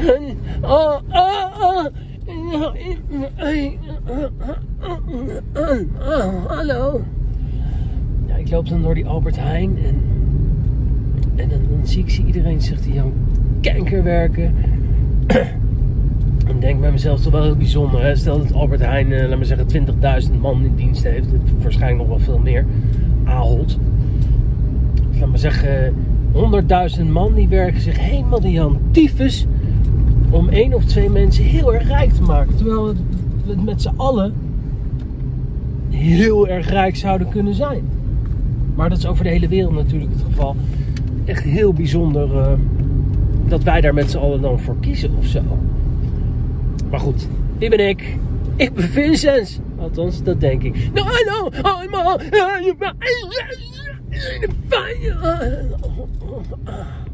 Hallo. Ja, ik loop dan door die Albert Heijn en dan zie ik iedereen zich die aan kanker werken. En denk bij mezelf toch wel heel bijzonder. Hè? Stel dat Albert Heijn, laat maar zeggen, 20.000 man in dienst heeft. Waarschijnlijk nog wel veel meer. Ahold. Laat maar zeggen, 100.000 man die werken zich helemaal die aan tyfus om 1 of 2 mensen heel erg rijk te maken. Terwijl we met z'n allen heel erg rijk zouden kunnen zijn. Maar dat is over de hele wereld natuurlijk het geval. Echt heel bijzonder dat wij daar met z'n allen dan voor kiezen of zo. Maar goed, wie ben ik? Ik ben Vincent. Althans, dat denk ik. No, I know, I'm